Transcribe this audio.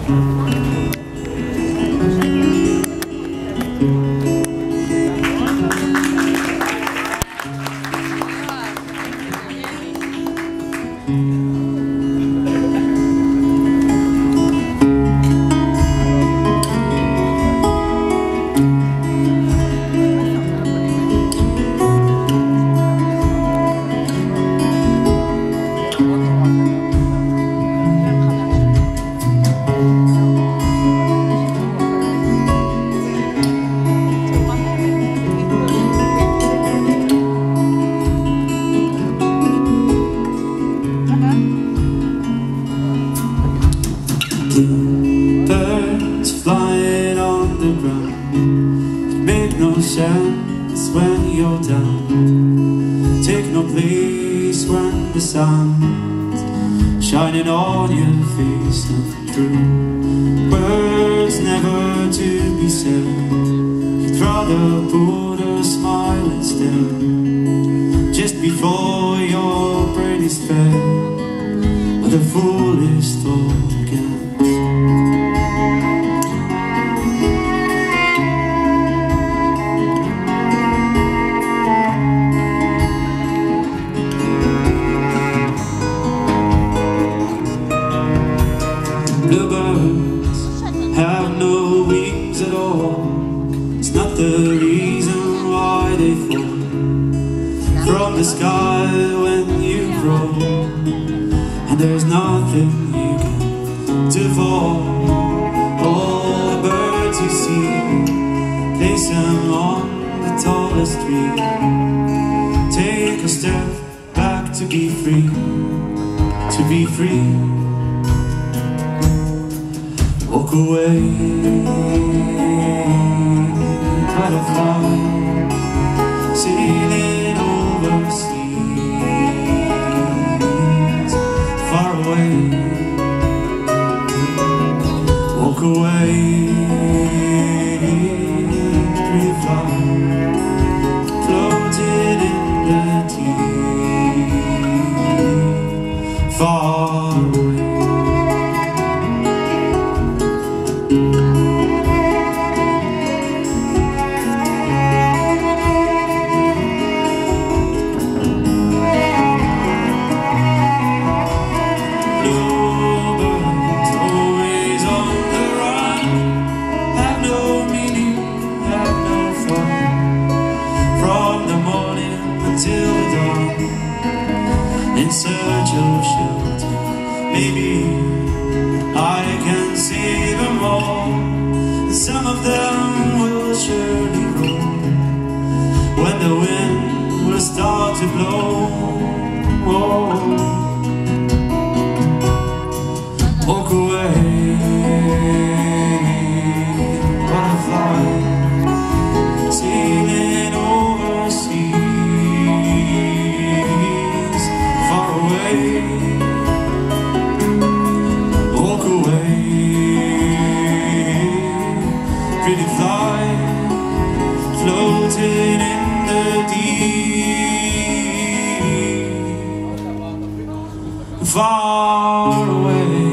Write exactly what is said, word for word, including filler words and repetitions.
Birds flying on the ground, it make no sense when you're down. Take no place when the sun's shining on your face. Nothing true, words never to be said. You'd rather put a smile instead, just before your brain is fed with a foolish thought again. Bluebirds have no wings at all. It's not the reason why they fall from the sky when you grow, and there's nothing you can do for all the birds you see. Place them on the tallest tree. Take a step back to be free, to be free. Walk away, butterfly, sailing over seas far away. Walk away, pretty fly, floating in the deep, far away. Till the dawn, in search of shelter. Maybe I can see them all, and some of them will surely grow when the wind will start to blow. Oh. Walk away, butterfly, sailing over sea. Walk away, pretty fly, floating in the deep, far away.